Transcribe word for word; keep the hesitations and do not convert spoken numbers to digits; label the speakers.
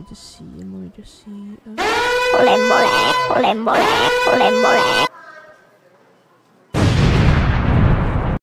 Speaker 1: just see. Let me just see. Uh...
Speaker 2: Boleh, boleh, boleh, boleh, boleh, boleh.